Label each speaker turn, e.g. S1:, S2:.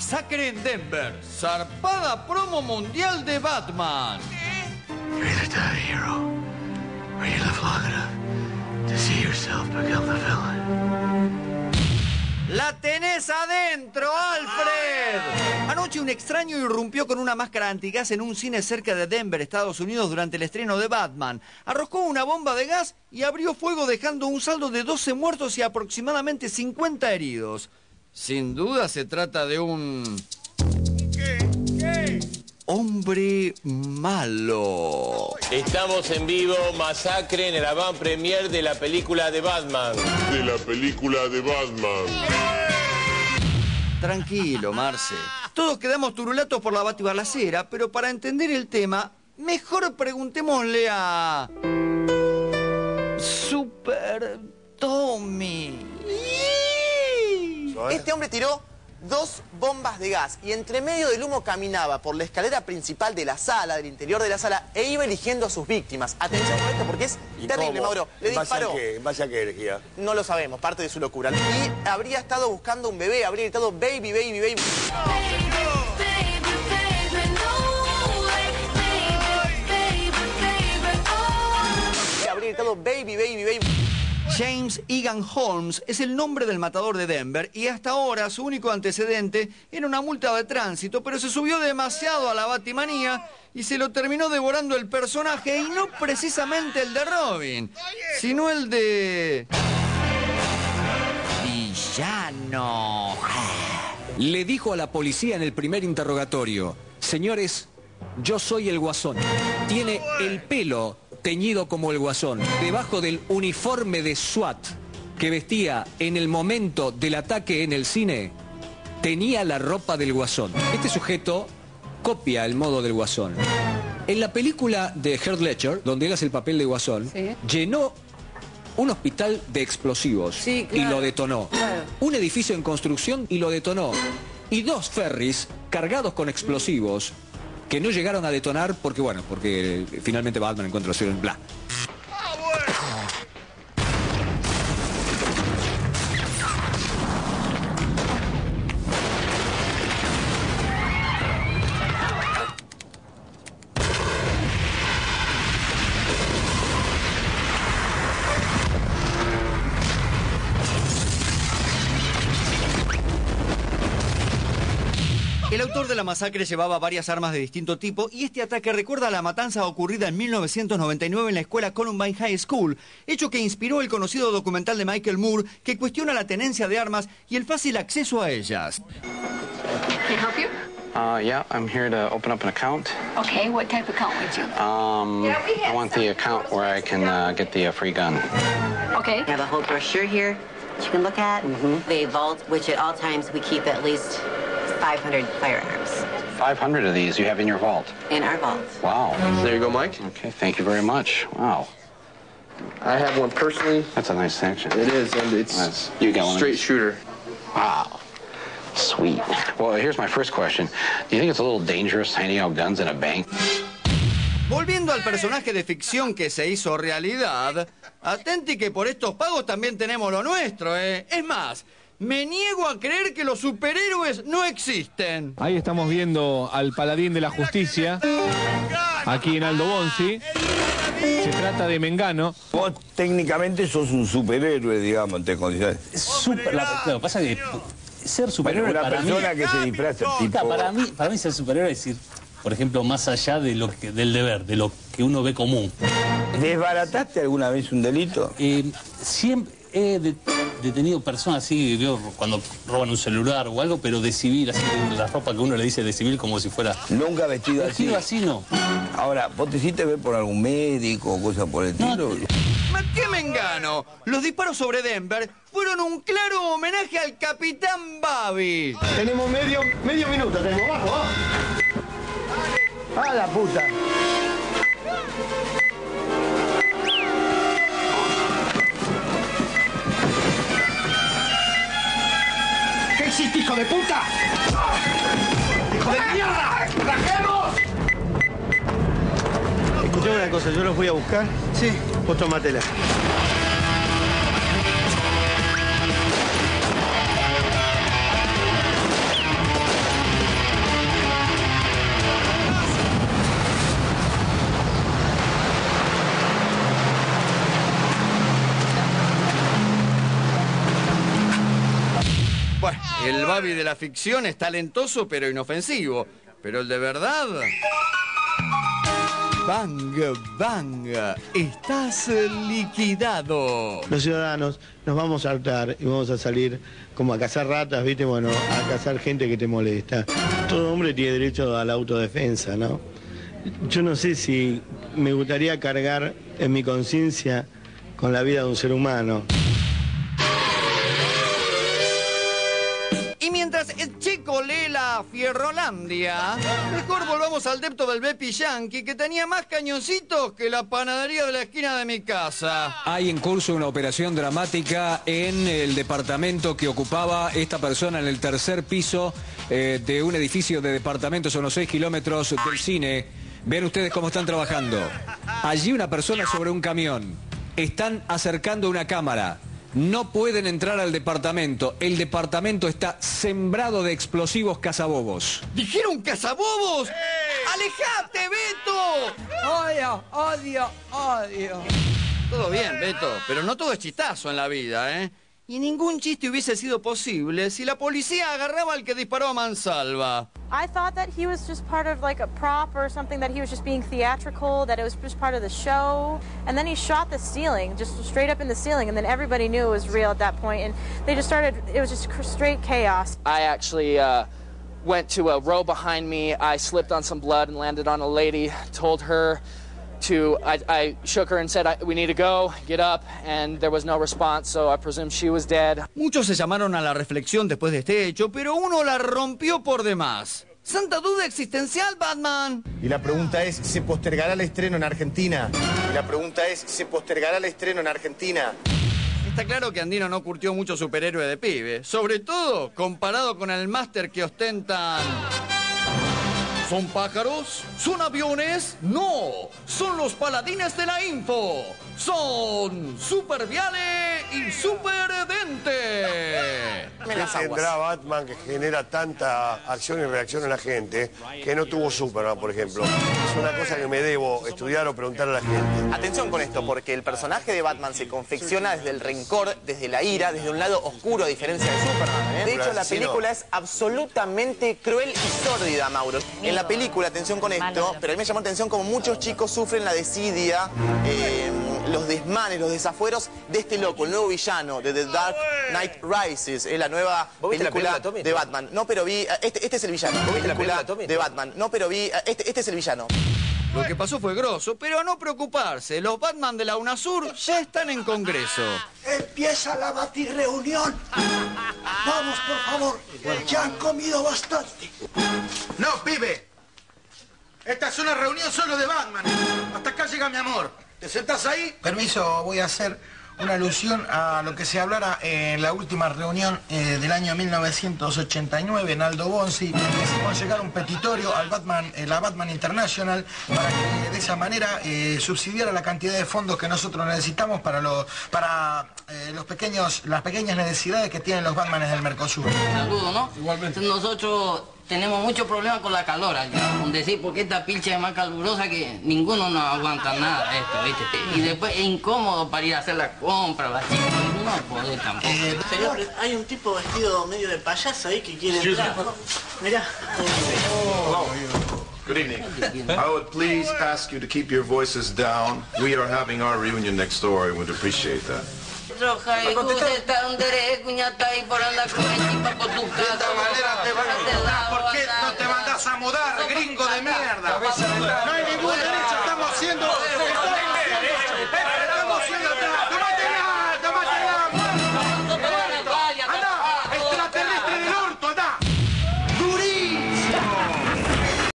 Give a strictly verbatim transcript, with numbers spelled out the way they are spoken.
S1: Masacre en Denver. Zarpada promo mundial de Batman.
S2: You're either die a hero, or you live long enough to see yourself become the villain.
S1: ¡La tenés adentro, Alfred! Anoche un extraño irrumpió con una máscara antigas en un cine cerca de Denver, Estados Unidos, durante el estreno de Batman. Arrojó una bomba de gas y abrió fuego dejando un saldo de doce muertos y aproximadamente cincuenta heridos. Sin duda se trata de un... ¿Qué? ¿Qué? Hombre malo.
S3: Estamos en vivo, Masacre, en el avant premier de la película de Batman.
S4: De la película de Batman.
S1: Tranquilo, Marce. Todos quedamos turulatos por la batibalacera, pero para entender el tema, mejor preguntémosle a... Super Tommy.
S5: Este hombre tiró dos bombas de gas y entre medio del humo caminaba por la escalera principal de la sala, del interior de la sala, e iba eligiendo a sus víctimas. Atención con esto porque es terrible,
S6: cómo?
S5: Mauro. Le
S6: ¿En base
S5: disparó.
S6: a qué? ¿En base a qué elegía?
S5: No lo sabemos, parte de su locura. Y habría estado buscando un bebé, habría gritado baby, baby, baby. Habría gritado baby, baby, baby.
S1: James Egan Holmes es el nombre del matador de Denver y hasta ahora su único antecedente era una multa de tránsito, pero se subió demasiado a la batimanía y se lo terminó devorando el personaje, y no precisamente el de Robin, sino el de... villano.
S7: Le dijo a la policía en el primer interrogatorio: señores, yo soy el Guasón. Tiene el pelo teñido como el Guasón. Debajo del uniforme de SWAT que vestía en el momento del ataque en el cine, tenía la ropa del Guasón. Este sujeto copia el modo del Guasón. En la película de Heath Ledger, donde él hace el papel de Guasón, sí, llenó un hospital de explosivos, sí, claro, y lo detonó. Claro. Un edificio en construcción y lo detonó. Y dos ferries cargados con explosivos que no llegaron a detonar porque, bueno, porque finalmente Batman encuentra la en bla.
S1: El autor de la masacre llevaba varias armas de distinto tipo y este ataque recuerda a la matanza ocurrida en mil novecientos noventa y nueve en la escuela Columbine High School, hecho que inspiró el conocido documental de Michael Moore que cuestiona la tenencia de armas y el fácil acceso a ellas.
S8: Can I help you?
S9: Uh, yeah, I'm here to open up an account.
S8: Okay, what type of account would you?
S9: Um, yeah, I want the account where I can uh, get the uh, free gun.
S8: Okay.
S10: We have a whole brochure here that you can look at. Mm-hmm. The vault, which at all times we keep at least five hundred firearms.
S9: five hundred of these you have in your vault?
S10: In our vault.
S9: Wow.
S3: There you go, Mike.
S9: Okay, thank you very much. Wow.
S3: I have one personally.
S9: That's a nice section.
S3: It is, and it's
S9: That's, you got one
S3: straight shooter.
S9: Wow. Sweet. Well, here's my first question. Do you think it's a little dangerous handing out guns in a bank?
S1: Volviendo al personaje de ficción que se hizo realidad, atenti que por estos pagos también tenemos lo nuestro, ¿eh? Es más, me niego a creer que los superhéroes no existen.
S11: Ahí estamos viendo al paladín de la justicia, aquí en Aldo Bonzi. Se trata de Mengano.
S6: Vos técnicamente sos un superhéroe, digamos, te condiciones.
S12: Super, la, lo que pasa es que ser superhéroe
S6: bueno, una
S12: para
S6: persona
S12: mí,
S6: que se disfraza tipo...
S12: para mí, para mí ser superhéroe es decir, por ejemplo, más allá de lo que, del deber, de lo que uno ve común.
S6: ¿Desbarataste alguna vez un delito?
S12: Eh, siempre he de, detenido personas así, veo, cuando roban un celular o algo, pero de civil, así, la ropa que uno le dice de civil como si fuera...
S6: ¿Nunca vestido así?
S12: Vestido así, no.
S6: Ahora, ¿vos te hiciste ver por algún médico o cosa por el estilo?
S1: No. ¿Qué Mengano? Los disparos sobre Denver fueron un claro homenaje al Capitán Babi.
S13: Tenemos medio, medio minuto, tenemos bajo, ¿va? ¡A la puta! ¿Qué hiciste, hijo de puta? ¡Hijo de mierda! ¡Rajemos! Escuchame una cosa, yo los voy a buscar. Sí. Vos tomátela.
S1: Bueno, el Babi de la ficción es talentoso pero inofensivo. Pero el de verdad... Bang, bang, estás liquidado.
S14: Los ciudadanos nos vamos a hartar y vamos a salir como a cazar ratas, ¿viste? Bueno, a cazar gente que te molesta. Todo hombre tiene derecho a la autodefensa, ¿no? Yo no sé si me gustaría cargar en mi conciencia con la vida de un ser humano.
S1: Y mientras el chico lee la Fierrolandia, mejor volvamos al depto del Bepi Yankee, que tenía más cañoncitos que la panadería de la esquina de mi casa.
S7: Hay en curso una operación dramática en el departamento que ocupaba esta persona en el tercer piso eh, de un edificio de departamentos a unos seis kilómetros del cine. Ven ustedes cómo están trabajando. Allí una persona sobre un camión. Están acercando una cámara. No pueden entrar al departamento. El departamento está sembrado de explosivos cazabobos.
S1: ¿Dijeron cazabobos? ¡Eh! ¡Alejate, Beto!
S6: Odio, odio, odio.
S1: Todo bien, Beto, pero no todo es chistazo en la vida, ¿eh? Y ningún chiste hubiese sido posible si la policía agarraba al que disparó a mansalva.
S15: I thought that he was just part of like a prop or something, that he was just being theatrical, that it was just part of the show. And then he shot the ceiling, just straight up in the ceiling, and then everybody knew it was real at that point, and they just started, it was just straight chaos.
S16: I actually uh, went to a row behind me, I slipped on some blood and landed on a lady, told her to, I, I shook her and said, I, we need to go, get up, and there was no response, so I presumed she was dead.
S1: Muchos se llamaron a la reflexión después de este hecho, pero uno la rompió por demás. ¡Santa duda existencial, Batman!
S17: Y la pregunta es, ¿se postergará el estreno en Argentina? Y la pregunta es, ¿se postergará el estreno en Argentina?
S1: Está claro que Andino no curtió mucho superhéroe de pibe, sobre todo comparado con el máster que ostentan... ¿Son pájaros? ¿Son aviones? ¡No! ¡Son los paladines de la info! ¡Son Super Viale y Super Dente!
S4: ¿Qué tendrá Batman que genera tanta acción y reacción en la gente que no tuvo Superman, por ejemplo? Es una cosa que me debo estudiar o preguntar a la gente.
S5: Atención con esto, porque el personaje de Batman se confecciona desde el rencor, desde la ira, desde un lado oscuro, a diferencia de Superman, ¿eh? De hecho, la película es absolutamente cruel y sórdida, Mauro. En la película, atención con esto, pero a mí me llamó la atención como muchos chicos sufren la desidia, eh, los desmanes, los desafueros de este loco, el nuevo villano de The Dark Knight Rises, es la nueva película de Batman. No, pero vi, este, este es el villano, película de Batman. No, pero vi, este, este es el villano.
S1: Lo que pasó fue grosso, pero a no preocuparse, los Batman de la UNASUR ya están en Congreso.
S13: Empieza la batirreunión. Vamos, por favor, ya han comido bastante. No, pibe. Esta es una reunión solo de Batman. Hasta acá llega mi amor. ¿Te sentás ahí? Permiso, voy a hacer una alusión a lo que se hablara en la última reunión eh, del año mil novecientos ochenta y nueve en Aldo Bonzi. Hicimos llegar un petitorio al Batman, eh, la Batman International, para que de esa manera eh, subsidiara la cantidad de fondos que nosotros necesitamos para, lo, para eh, los pequeños, las pequeñas necesidades que tienen los Batmanes del Mercosur.
S18: Saludos, ¿no? Igualmente. Nosotros tenemos muchos problemas con la calor allá. Con decir, porque esta pilcha es más calurosa que ninguno nos aguanta nada de esto, ¿viste? Y después es incómodo para ir a hacer la compra, las chicas, no poder tampoco.
S19: Eh, señor, hay un tipo vestido medio de payaso ahí que quiere entrar. Mirá.
S20: Hello. Good evening. I would please ask you to keep your voices down. We are having our reunion next door and would appreciate that.
S18: Roja y usted está donde eres, cuñata, y por andar con el tipo por tu casa.